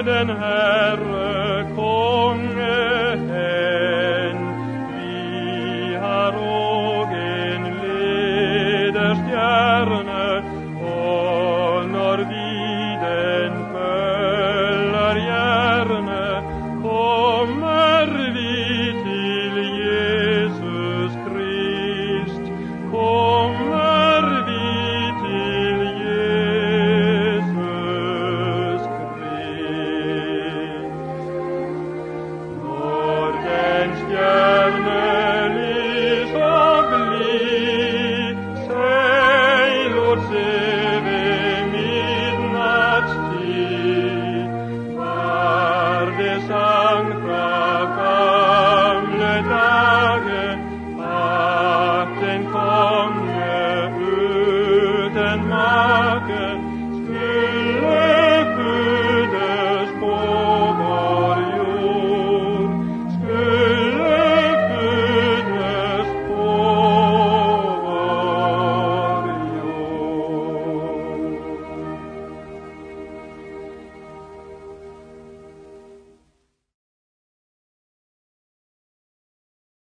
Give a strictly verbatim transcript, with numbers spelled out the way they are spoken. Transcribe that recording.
den Herre konge hen. Vi har og en lederstjerne, og når vi den følger gjerne, kommer vi til Jesus Krist. Kommer vi til Jesus Krist. Når den stjerne lys og blid seg lot se ved midnattstid, var det sang fra gamle dager at en konge uten make